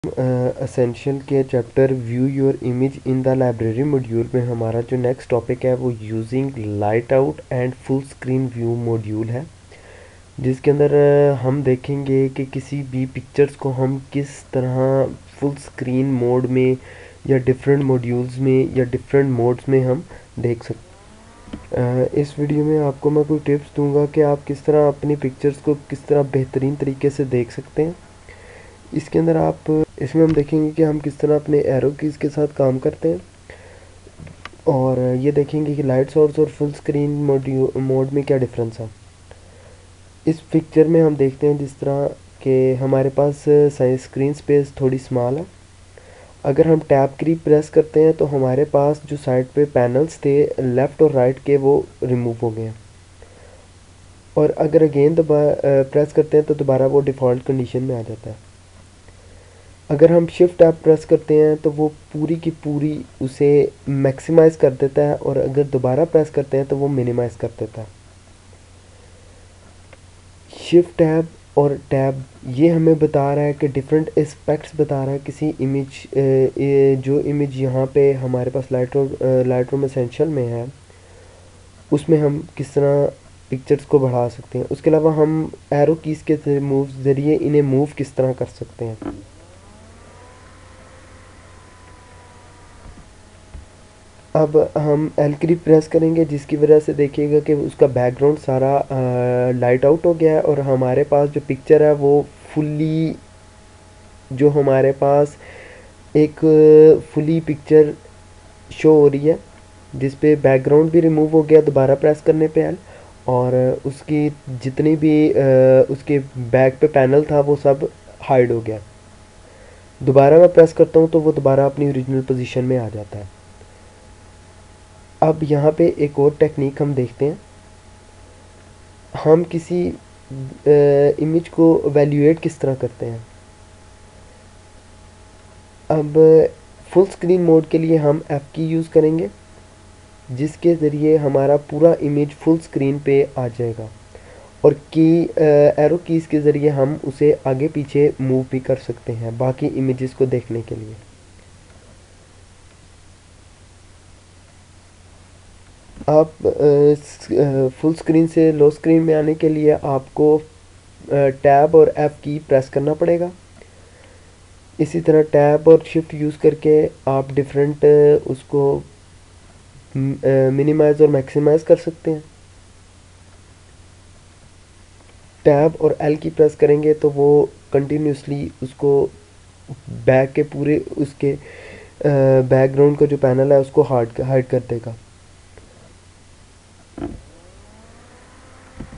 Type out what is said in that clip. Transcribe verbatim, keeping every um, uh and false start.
Essential के chapter view your image in the library module में हमारा जो नेक्स्ट टॉपिक है वो using light out and full screen view module है, जिसके अंदर अ, हम देखेंगे कि किसी भी पिक्चर्स को हम किस तरह फुल स्क्रीन मोड में या डिफरेंट मॉड्यूल्स में या डिफरेंट मोड्स में हम देख सकते हैं। अ, इस वीडियो में आपको मैं कोई टिप्स दूंगा कि आप किस तरह अपनी पिक्चर्स को किस तरह बेहतरीन तरीके से देख सकते हैं। इसके अंदर आप इसमें हम देखेंगे कि हम किस तरह अपने एरो कीज़ के साथ काम करते हैं, और ये देखेंगे कि लाइट सोर्स और फुल स्क्रीन मोड मोड में क्या डिफरेंस है। इस पिक्चर में हम देखते हैं जिस तरह के हमारे पास स्क्रीन स्पेस थोड़ी स्मॉल है। अगर हम टैब की प्रेस करते हैं तो हमारे पास जो साइड पे पैनल्स थे लेफ़्ट और राइट के वो रिमूव हो गए हैं, और अगर अगेन दोबारा प्रेस करते हैं तो दोबारा वो डिफ़ॉल्ट कंडीशन में आ जाता है। अगर हम शिफ्ट टैब प्रेस करते हैं तो वो पूरी की पूरी उसे मैक्सिमाइज़ कर देता है, और अगर दोबारा प्रेस करते हैं तो वो मिनिमाइज़ कर देता है। शिफ्ट टैब और टैब ये हमें बता रहा है कि डिफरेंट एस्पेक्ट्स बता रहा है किसी इमेज, जो इमेज यहाँ पे हमारे पास लाइट लाइट रूम एसेंशियल में है उसमें हम किस तरह पिक्चर्स को बढ़ा सकते हैं। उसके अलावा हम एरो कीज़ के मूव ज़रिए इन्हें मूव किस तरह कर सकते हैं। अब हम एल की प्रेस करेंगे, जिसकी वजह से देखिएगा कि उसका बैकग्राउंड सारा लाइट आउट हो गया है, और हमारे पास जो पिक्चर है वो फुली जो हमारे पास एक फुली पिक्चर शो हो रही है, जिस पे बैकग्राउंड भी रिमूव हो गया दोबारा प्रेस करने पे एल, और उसकी जितनी भी आ, उसके बैक पे पैनल था वो सब हाइड हो गया। दोबारा मैं प्रेस करता हूँ तो वो दोबारा अपनी ओरिजिनल पोजीशन में आ जाता है। अब यहाँ पे एक और टेक्निक हम देखते हैं। हम किसी इमेज को वैल्यूएट किस तरह करते हैं। अब फुल स्क्रीन मोड के लिए हम एफ की यूज़ करेंगे, जिसके ज़रिए हमारा पूरा इमेज फुल स्क्रीन पे आ जाएगा, और की एरो कीज़ के ज़रिए हम उसे आगे पीछे मूव भी कर सकते हैं बाकी इमेजेस को देखने के लिए। आप फुल स्क्रीन से लो स्क्रीन में आने के लिए आपको टैब और एफ की प्रेस करना पड़ेगा। इसी तरह टैब और शिफ्ट यूज़ करके आप डिफरेंट उसको मिनिमाइज़ और मैक्सिमाइज़ कर सकते हैं। टैब और एल की प्रेस करेंगे तो वो कंटिन्यूसली उसको बैक के पूरे उसके बैकग्राउंड का जो पैनल है उसको हाइड हाइड कर देगा।